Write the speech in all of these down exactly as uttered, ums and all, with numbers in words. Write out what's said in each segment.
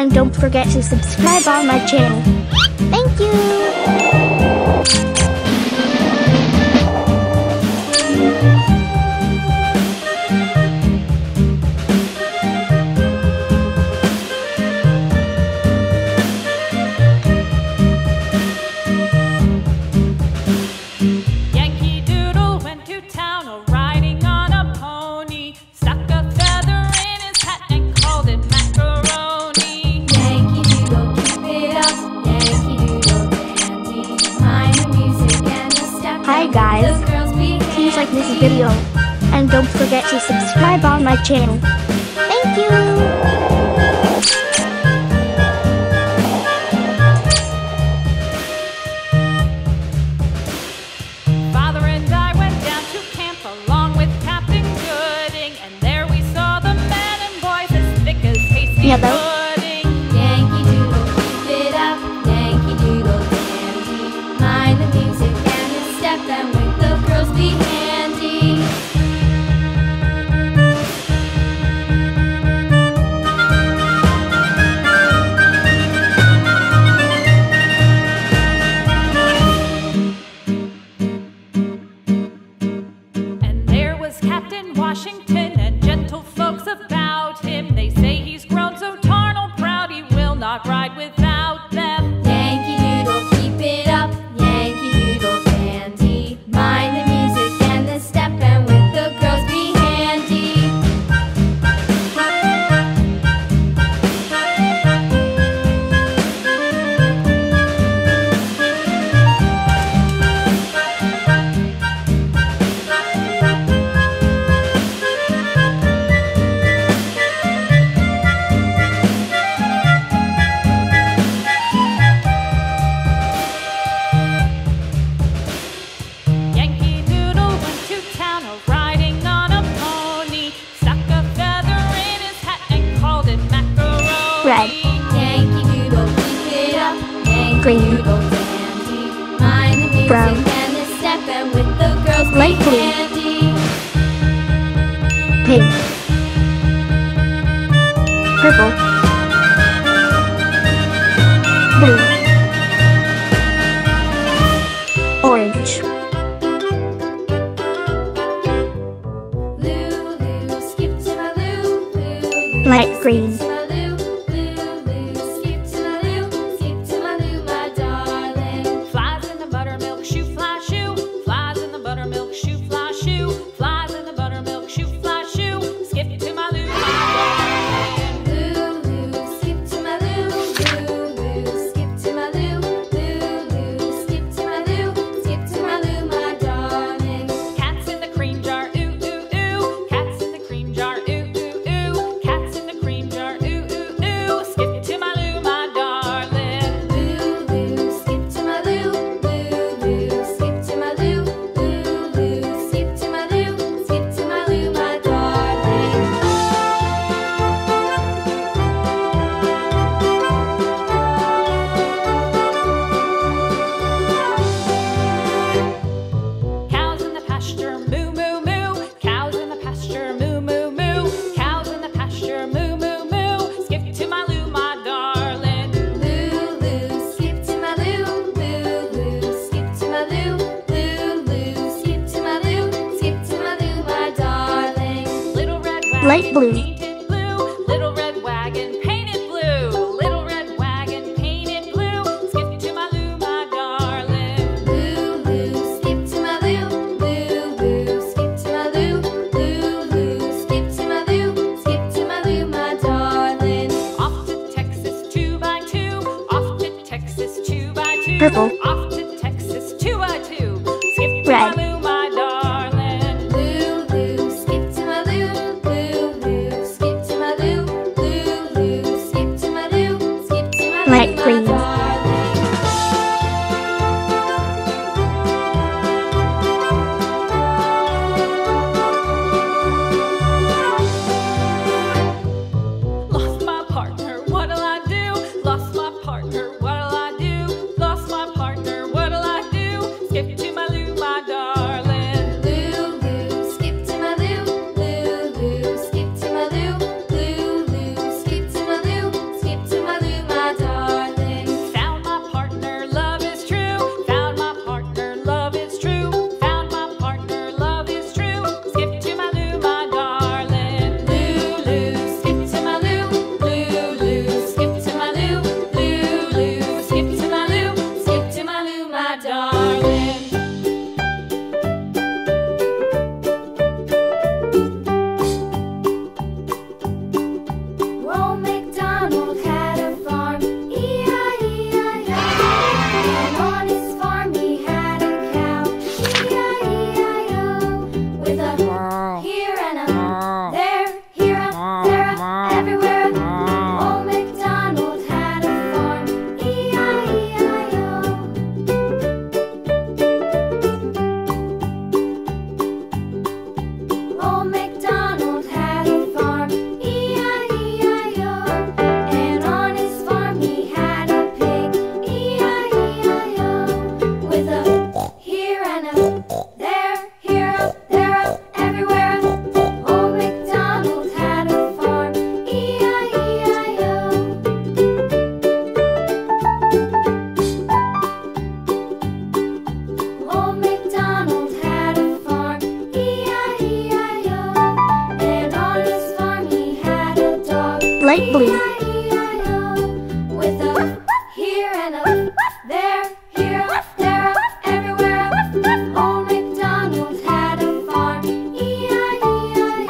And don't forget to subscribe on my channel. Thank you! Hi guys, please like this video, and don't forget to subscribe on my channel. Thank you! Father and I went down to camp along with Captain Gooding, and there we saw the men and boys as thick as hasty Yeah, pudding. Yankee Doodle, keep it up, Yankee Doodle dandy. Mind the music and the step, and with the girls be handy. And there was Captain Washington and gentle folks about him. They say he's grown so tarnal proud he will not ride without them. Yankee Doodle, keep it up, Yankee Doodle dandy. Mind the music and the step, and with the girls be handy. Yankee Doodle went to town a-riding on a pony, stuck a feather in his hat and called it macaroni. Red. Yankee Doodle, keep it up, Yankee Green. Doodle dandy. Mind the music Brown. and the step, and with the girls be Light blue. handy. Pink, purple, blue, orange, Lulu, skip to my Lou, Lulu, light green, skip to my Lou, Lulu, skip to my Lou, skip to my Lou, my darling. Flies in the buttermilk shoe, fly shoe. Flies in the buttermilk shoe, fly shoe. Flies in the buttermilk shoe, fly shoe. Skip to my Lou, my darling. Lulu, skip to my Lou, Lulu, skip to my Lou, Lulu, skip to my Lou, skip to my Lou, my darling. Cats in the cream jar, ooh ooh ooh. Cats in the cream jar, ooh ooh ooh. Cats in the cream jar, ooh ooh ooh. Skip to my Lou, my darling. Lulu, skip to my Lou, Lulu, skip to my Lou, Lulu, skip to my Lou, skip to my Lou, my darling. Cows in the pasture, moo moo moo. Cows in the pasture, moo moo moo. Cows in the pasture, moo moo moo. Skip to my Lou, my darling. Lulu, skip to my Lou, Lulu, skip to my Lou, Lulu, skip to my Lou, skip to my Lou, my darling. Little red wagon, Light blue. painted blue. Little red wagon, painted blue. Little red wagon, painted blue. Skip to my Lou, my darling. Lulu, skip to my Lou, Lulu, skip to my Lou, Lulu, skip to my Lou, skip to my Lou, my darling. Off to Texas two by two, off to Texas two by two. Purple. Off to Texas two by two. Skip to Red. my Lou, my darling. Lulu, skip to my Lou, Lulu, darling. Old MacDonald had a farm, E I E I O. And on his farm he had a cow, E I E I O. With a here and a there, here a there a everywhere. Old MacDonald had a farm, E I E I O. Old MacDonald had a farm, E I E I O. And on his farm he had a pig, E I E I O. With a here and a there, here a there a everywhere. Old MacDonald had a farm, E I E I O. Old MacDonald had a farm, E I E I O. And on his farm he had a dog, Light blue. E I E I O. With a here and a there, here a there a everywhere. Old MacDonald had a farm, E I E I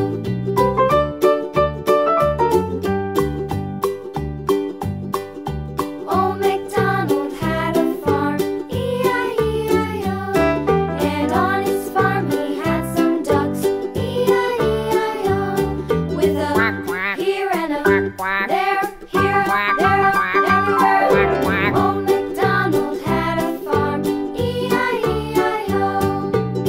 O. Old MacDonald had a farm, E I E I O. And on his farm he had some ducks, E I E I O. With a here and a there, here a there a everywhere. Old MacDonald had a farm, E I E I O.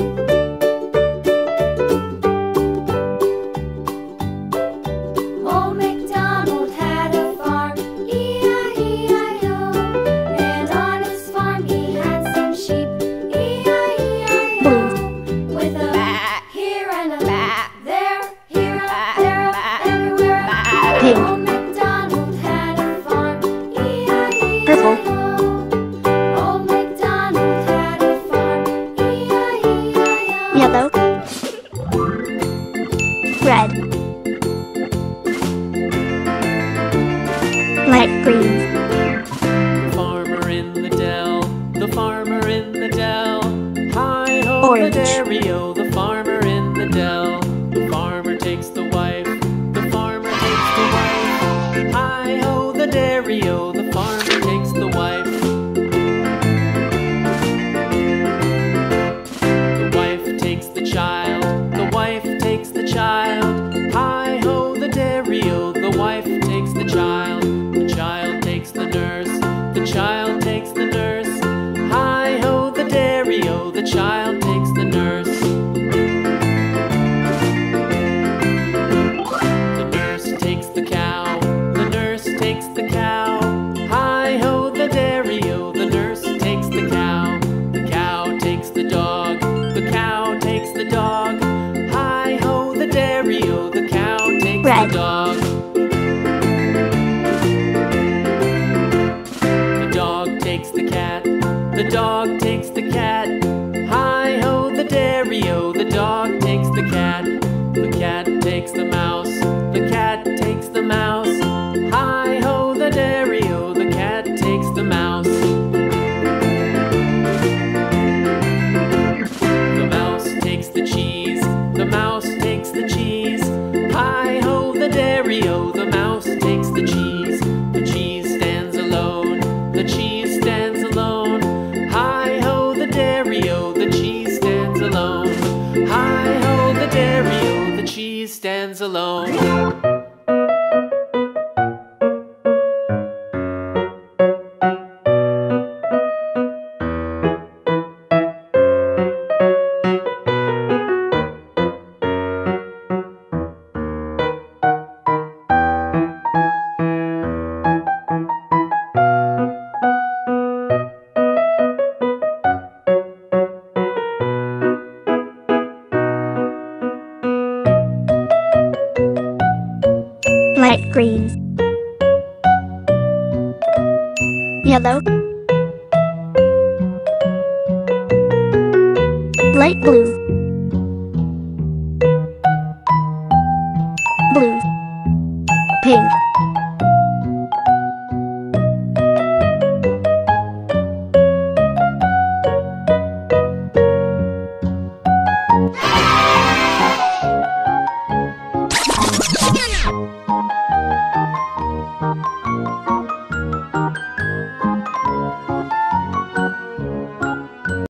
Old MacDonald had a farm, E I E I O. And on his farm he had some sheep, E I E I O. With a here and a there, here a there a everywhere. Pink. Old MacDonald had a farm, E I E I O. Purple. Old MacDonald had a farm, E I E I O. Yellow. Red. Light green. The farmer in the dell, the farmer in the dell. Hi-ho, the Orange. dairy-o, the farmer in the dell. The farmer takes the wife, the farmer takes the wife. Hi-ho, the dairy-o, the farmer takes the wife. The wife takes the child, the wife takes the child. Hi-ho, the dairy-o, the wife takes the child. The child takes the nurse, the child takes the nurse. Hi-ho, the dairy-o, the child takes the nurse. The nurse takes the cow, the nurse takes the cow. Hi-ho, the dairy-o, the nurse takes the cow. The cow takes the dog, the cow takes the dog. Hi-ho, the dairy-o, the cow takes Red. the dog. The dog takes the cat, the dog takes the cat. Hi-ho, the dairy-o, the dog takes the cat. The cat takes the mouse, the cat takes the mouse. Hi-ho, the dairy-o, the cat takes the mouse. The mouse takes the cheese, the mouse takes the cheese. Hi-ho, the dairy-o, the mouse takes the cheese. The cheese stands alone, the cheese stands alone. Hi-ho, the dairy-o, the cheese stands alone. Hi-ho, the dairy-o, the cheese stands alone. Light green. Yellow. Light blue. Blue. Pink. Bye.